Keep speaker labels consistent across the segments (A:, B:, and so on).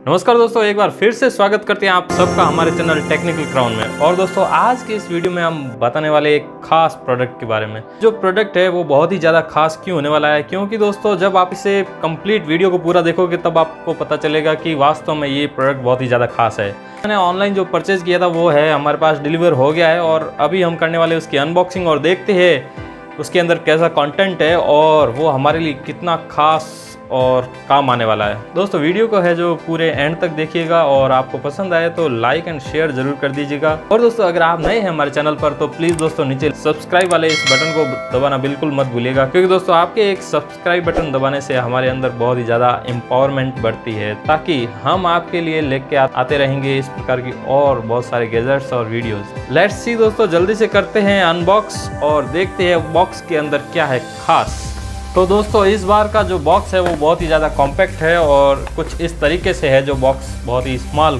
A: नमस्कार दोस्तों, एक बार फिर से स्वागत करते हैं आप सबका हमारे चैनल टेक्निकल क्राउन में। और दोस्तों आज की इस वीडियो में हम बताने वाले एक खास प्रोडक्ट के बारे में। जो प्रोडक्ट है वो बहुत ही ज़्यादा खास क्यों होने वाला है, क्योंकि दोस्तों जब आप इसे कंप्लीट वीडियो को पूरा देखोगे तब आपको पता चलेगा कि वास्तव में ये प्रोडक्ट बहुत ही ज़्यादा खास है। मैंने ऑनलाइन जो परचेज़ किया था वो है हमारे पास डिलीवर हो गया है और अभी हम करने वाले उसकी अनबॉक्सिंग और देखते हैं उसके अंदर कैसा कंटेंट है और वो हमारे लिए कितना खास और काम आने वाला है। दोस्तों वीडियो को है जो पूरे एंड तक देखिएगा और आपको पसंद आए तो लाइक एंड शेयर जरूर कर दीजिएगा। और दोस्तों अगर आप नए हैं हमारे चैनल पर तो प्लीज़ दोस्तों नीचे सब्सक्राइब वाले इस बटन को दबाना बिल्कुल मत भूलिएगा, क्योंकि दोस्तों आपके एक सब्सक्राइब बटन दबाने से हमारे अंदर बहुत ही ज़्यादा एम्पावरमेंट बढ़ती है, ताकि हम आपके लिए लेके आते रहेंगे इस प्रकार की और बहुत सारे गैजेट्स और वीडियोज़। लेट्स सी दोस्तों, जल्दी से करते हैं अनबॉक्स और देखते हैं बॉक्स के अंदर क्या है खास। तो दोस्तों इस बार का जो बॉक्स है वो बहुत ही ज़्यादा कॉम्पैक्ट है और कुछ इस तरीके से है। जो बॉक्स बहुत ही स्मॉल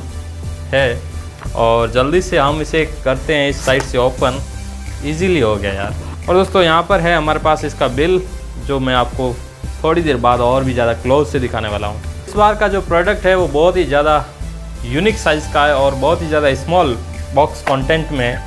A: है और जल्दी से हम इसे करते हैं इस साइड से ओपन। इजीली हो गया यार। और दोस्तों यहाँ पर है हमारे पास इसका बिल, जो मैं आपको थोड़ी देर बाद और भी ज़्यादा क्लोज से दिखाने वाला हूँ। इस बार का जो प्रोडक्ट है वो बहुत ही ज़्यादा यूनिक साइज़ का है और बहुत ही ज़्यादा स्मॉल बॉक्स कंटेंट में।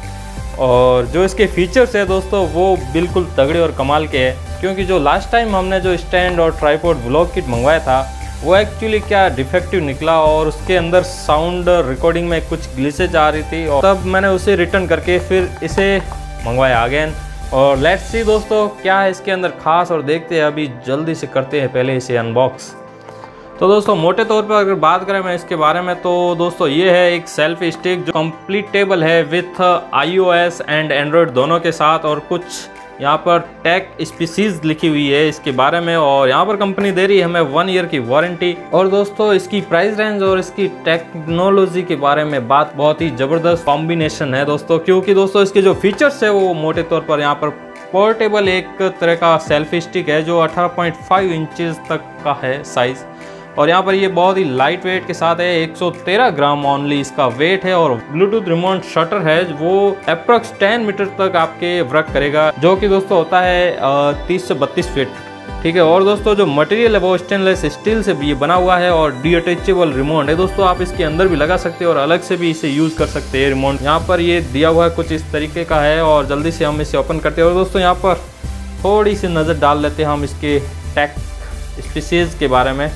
A: और जो इसके फीचर्स है दोस्तों वो बिल्कुल तगड़े और कमाल के हैं, क्योंकि जो लास्ट टाइम हमने जो स्टैंड और ट्राइपॉड व्लॉग किट मंगवाया था वो एक्चुअली क्या डिफेक्टिव निकला और उसके अंदर साउंड रिकॉर्डिंग में कुछ ग्लिचेज आ रही थी और तब मैंने उसे रिटर्न करके फिर इसे मंगवाया अगेन। और लेट्स सी दोस्तों क्या है इसके अंदर खास, और देखते हैं अभी जल्दी से करते हैं पहले इसे अनबॉक्स। तो दोस्तों मोटे तौर पर अगर बात करें मैं इसके बारे में तो दोस्तों ये है एक सेल्फी स्टिक जो कंप्लीटेबल है विथ iOS एंड एंड्रॉयड दोनों के साथ। और कुछ यहाँ पर टेक स्पीसीज लिखी हुई है इसके बारे में और यहाँ पर कंपनी दे रही है हमें 1 ईयर की वारंटी। और दोस्तों इसकी प्राइस रेंज और इसकी टेक्नोलॉजी के बारे में बात बहुत ही ज़बरदस्त कॉम्बिनेशन है दोस्तों, क्योंकि दोस्तों इसके जो फीचर्स है वो मोटे तौर पर यहाँ पर पोर्टेबल एक तरह का सेल्फी स्टिक है जो 18.5 इंचेस तक का है साइज़। और यहाँ पर ये बहुत ही लाइट वेट के साथ है, 113 ग्राम ओनली इसका वेट है। और ब्लूटूथ रिमोट शटर है वो अप्रॉक्स 10 मीटर तक आपके वर्क करेगा, जो कि दोस्तों होता है 30 से 32 फीट। ठीक है। और दोस्तों जो मटेरियल है वो स्टेनलेस स्टील से भी ये बना हुआ है और डीअटैचेबल रिमोट है दोस्तों। आप इसके अंदर भी लगा सकते हैं और अलग से भी इसे यूज़ कर सकते हैं रिमोट। यहाँ पर ये दिया हुआ है कुछ इस तरीके का है और जल्दी से हम इसे ओपन करते हैं। और दोस्तों यहाँ पर थोड़ी सी नज़र डाल लेते हैं हम इसके टेक स्पीसीज के बारे में।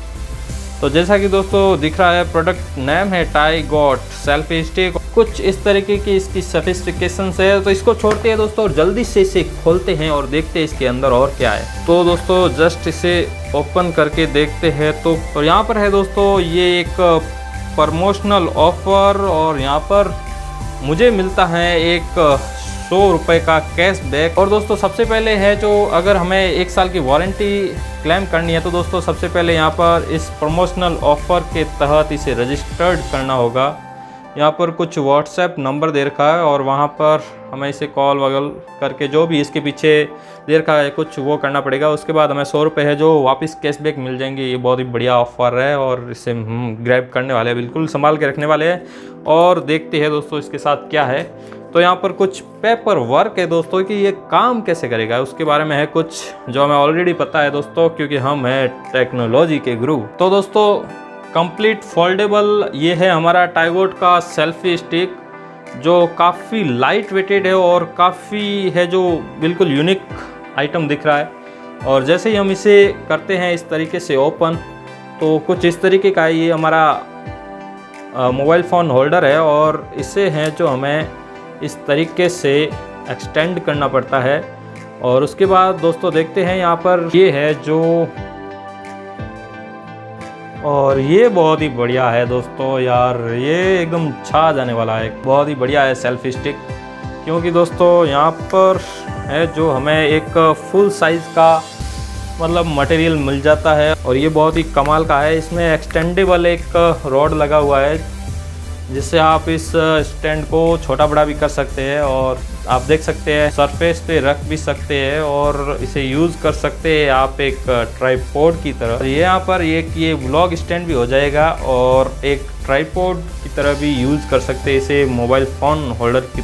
A: तो जैसा कि दोस्तों दिख रहा है प्रोडक्ट नेम है टाइगॉट सेल्फी स्टिक। कुछ इस तरीके की इसकी सोफिस्टिकेशंस है। तो इसको छोड़ते हैं दोस्तों और जल्दी से इसे खोलते हैं और देखते हैं इसके अंदर और क्या है। तो दोस्तों जस्ट इसे ओपन करके देखते हैं। तो यहाँ पर है दोस्तों ये एक प्रमोशनल ऑफर और यहाँ पर मुझे मिलता है एक 100 रुपये का कैशबैक। और दोस्तों सबसे पहले है जो अगर हमें 1 साल की वारंटी क्लेम करनी है तो दोस्तों सबसे पहले यहाँ पर इस प्रमोशनल ऑफ़र के तहत इसे रजिस्टर्ड करना होगा। यहाँ पर कुछ व्हाट्सएप नंबर दे रखा है और वहाँ पर हमें इसे कॉल वगैरह करके जो भी इसके पीछे दे रखा है कुछ वो करना पड़ेगा। उसके बाद हमें 100 रुपये है जो वापस कैशबैक मिल जाएंगे। ये बहुत ही बढ़िया ऑफ़र है और इसे हम ग्रैब करने वाले हैं, बिल्कुल संभाल के रखने वाले हैं। और देखते हैं दोस्तों इसके साथ क्या है। तो यहाँ पर कुछ पेपर वर्क है दोस्तों कि ये काम कैसे करेगा उसके बारे में है कुछ जो हमें ऑलरेडी पता है दोस्तों, क्योंकि हम हैं टेक्नोलॉजी के गुरु। तो दोस्तों कंप्लीट फोल्डेबल ये है हमारा टाइगॉट का सेल्फी स्टिक, जो काफ़ी लाइट वेटेड है और काफ़ी है जो बिल्कुल यूनिक आइटम दिख रहा है। और जैसे ही हम इसे करते हैं इस तरीके से ओपन, तो कुछ इस तरीके का ये हमारा मोबाइल फ़ोन होल्डर है और इसे है जो हमें इस तरीके से एक्सटेंड करना पड़ता है। और उसके बाद दोस्तों देखते हैं यहाँ पर ये है जो, और ये बहुत ही बढ़िया है दोस्तों यार, ये एकदम छा जाने वाला है। बहुत ही बढ़िया है सेल्फी स्टिक, क्योंकि दोस्तों यहाँ पर है जो हमें एक फुल साइज़ का मतलब मटेरियल मिल जाता है और ये बहुत ही कमाल का है। इसमें एक्सटेंडेबल एक रॉड लगा हुआ है जिससे आप इस स्टैंड को छोटा बड़ा भी कर सकते हैं और आप देख सकते हैं सरफेस पे रख भी सकते हैं और इसे यूज़ कर सकते हैं आप एक ट्राइपॉड की तरह। ये यहाँ पर ये व्लॉग स्टैंड भी हो जाएगा और एक ट्राइपॉड की तरह भी यूज़ कर सकते हैं इसे मोबाइल फ़ोन होल्डर की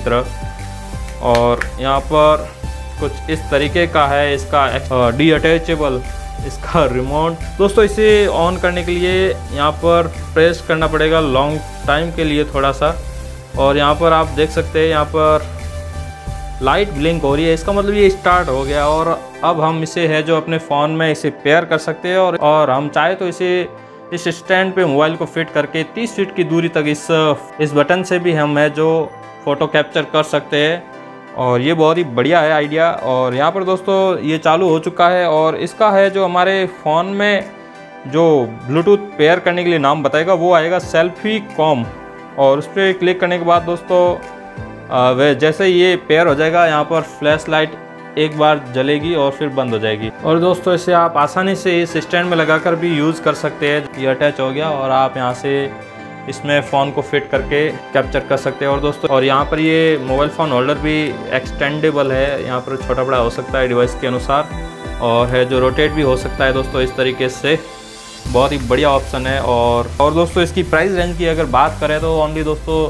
A: तरह। और यहाँ पर कुछ इस तरीके का है इसका डीअटैचेबल इसका रिमोट। दोस्तों इसे ऑन करने के लिए यहाँ पर प्रेस करना पड़ेगा लॉन्ग टाइम के लिए थोड़ा सा, और यहाँ पर आप देख सकते हैं यहाँ पर लाइट ब्लिंक हो रही है, इसका मतलब ये स्टार्ट हो गया। और अब हम इसे है जो अपने फ़ोन में इसे पेयर कर सकते हैं, और हम चाहे तो इसे इस स्टैंड पे मोबाइल को फिट करके 30 फीट की दूरी तक इस बटन से भी हम है जो फ़ोटो कैप्चर कर सकते हैं। और ये बहुत ही बढ़िया है आइडिया। और यहाँ पर दोस्तों ये चालू हो चुका है, और इसका है जो हमारे फ़ोन में जो ब्लूटूथ पेयर करने के लिए नाम बताएगा वो आएगा सेल्फी कॉम। और उस पर क्लिक करने के बाद दोस्तों वह जैसे ये पेयर हो जाएगा, यहाँ पर फ्लैश लाइट एक बार जलेगी और फिर बंद हो जाएगी। और दोस्तों इसे आप आसानी से इस स्टैंड में लगाकर भी यूज़ कर सकते हैं। ये अटैच हो गया और आप यहाँ से इसमें फ़ोन को फिट करके कैप्चर कर सकते हैं। और दोस्तों और यहाँ पर ये मोबाइल फ़ोन होल्डर भी एक्सटेंडेबल है, यहाँ पर छोटा बड़ा हो सकता है डिवाइस के अनुसार, और है जो रोटेट भी हो सकता है दोस्तों इस तरीके से। बहुत ही बढ़िया ऑप्शन है। और दोस्तों इसकी प्राइस रेंज की अगर बात करें तो ओनली दोस्तों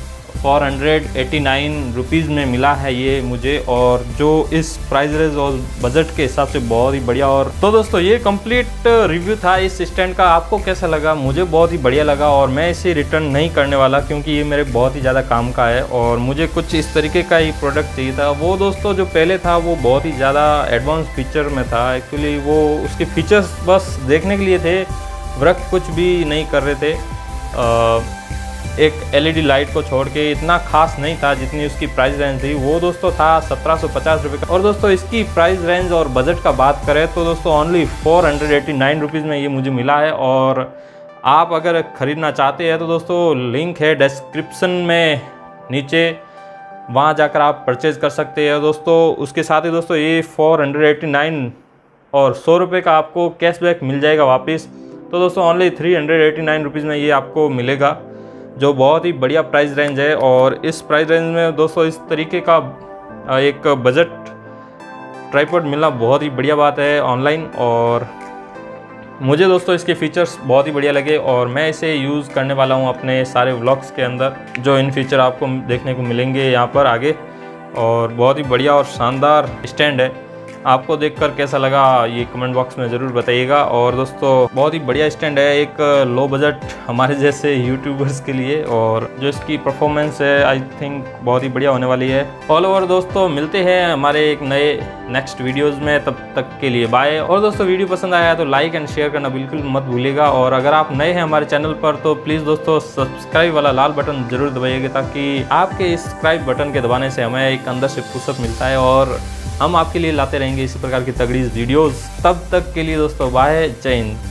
A: 489 रुपीज़ में मिला है ये मुझे, और जो इस प्राइस रेंज और बजट के हिसाब से बहुत ही बढ़िया। और तो दोस्तों ये कंप्लीट रिव्यू था इस स्टैंड का। आपको कैसा लगा? मुझे बहुत ही बढ़िया लगा, और मैं इसे रिटर्न नहीं करने वाला क्योंकि ये मेरे बहुत ही ज़्यादा काम का है, और मुझे कुछ इस तरीके का ही प्रोडक्ट चाहिए था। वो दोस्तों जो पहले था वो बहुत ही ज़्यादा एडवांस फीचर में था, एक्चुअली वो उसके फीचर्स बस देखने के लिए थे, वर्क कुछ भी नहीं कर रहे थे। एक एलईडी लाइट को छोड़ के इतना खास नहीं था जितनी उसकी प्राइस रेंज थी। वो दोस्तों था 1750 रुपये का। और दोस्तों इसकी प्राइस रेंज और बजट का बात करें तो दोस्तों ओनली 489 रुपीज़ में ये मुझे मिला है। और आप अगर ख़रीदना चाहते हैं तो दोस्तों लिंक है डिस्क्रिप्शन में नीचे, वहाँ जाकर आप परचेज़ कर सकते हैं दोस्तों। उसके साथ ही दोस्तों ये 489 और 100 रुपये का आपको कैशबैक मिल जाएगा वापस। तो दोस्तों ओनली 389 रुपीज़ में ये आपको मिलेगा, जो बहुत ही बढ़िया प्राइस रेंज है। और इस प्राइस रेंज में दोस्तों इस तरीके का एक बजट ट्राइपॉड मिलना बहुत ही बढ़िया बात है ऑनलाइन। और मुझे दोस्तों इसके फीचर्स बहुत ही बढ़िया लगे, और मैं इसे यूज़ करने वाला हूँ अपने सारे व्लॉग्स के अंदर, जो इन फीचर आपको देखने को मिलेंगे यहाँ पर आगे। और बहुत ही बढ़िया और शानदार स्टैंड है। आपको देखकर कैसा लगा ये कमेंट बॉक्स में ज़रूर बताइएगा। और दोस्तों बहुत ही बढ़िया स्टैंड है एक लो बजट हमारे जैसे यूट्यूबर्स के लिए, और जो इसकी परफॉर्मेंस है आई थिंक बहुत ही बढ़िया होने वाली है। ऑल ओवर दोस्तों मिलते हैं हमारे एक नए नेक्स्ट वीडियोस में, तब तक के लिए बाय। और दोस्तों वीडियो पसंद आया तो लाइक एंड शेयर करना बिल्कुल मत भूलिएगा। और अगर आप नए हैं हमारे चैनल पर तो प्लीज़ दोस्तों सब्सक्राइब वाला लाल बटन ज़रूर दबाइएगा, ताकि आपके इस सब्सक्राइब बटन के दबाने से हमें एक अंदर से पुशअप मिलता है, और हम आपके लिए लाते रहेंगे इसी प्रकार की तगड़ी वीडियोस। तब तक के लिए दोस्तों बाय, जय हिंद।